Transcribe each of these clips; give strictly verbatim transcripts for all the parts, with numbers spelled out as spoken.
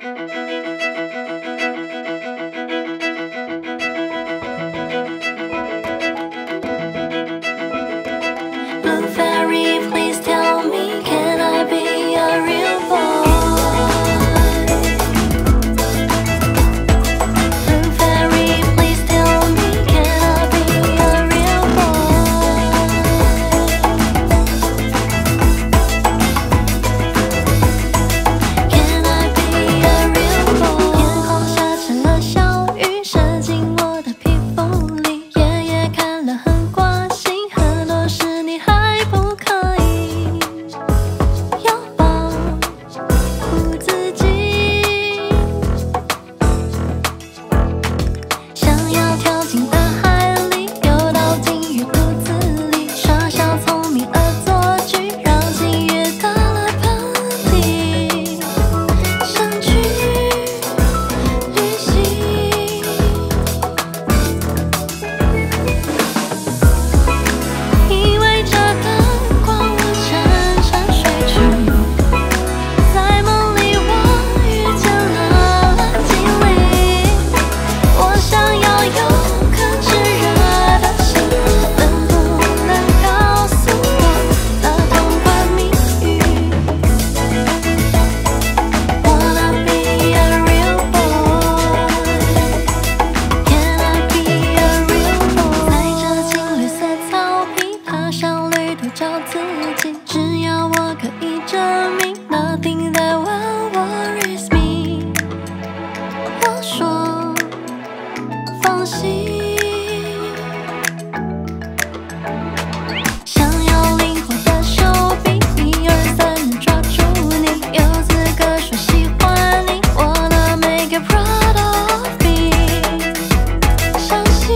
Blue fairy, please tell me, can I be a real boy? Blue fairy, please tell me, can I be a real boy? Can I be a real boy? 天空下起了小雨，射进我的皮肤里，夜夜看了很挂心，很多事你还不可以要保护自己，想要跳进大海里，游到鲸鱼肚子里，傻笑聪明恶作剧，让鲸鱼打了喷嚏，想去旅行，依偎着灯光，我沉沉睡去，在梦里我遇见了蓝精灵，我想要有颗炙热的心，能不能告诉我那童话谜语？Wanna be a real boy? Can I be a real boy? 踩着青绿色草皮，踏上旅途找自己，只要我可以证明 Nothing that will worries me。 我说放心，想要灵活的手臂，一二三能抓住你，有资格说喜欢你。Wanna make it proud of me， 相信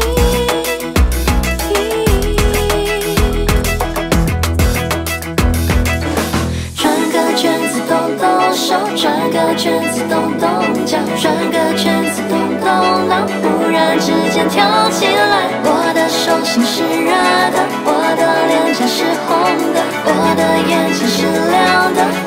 转个圈子动动手，转个圈子动动脚，转个圈子动动脑，忽然之间跳起来。我的手心是热的，我的脸颊是红的，我的眼睛是亮的。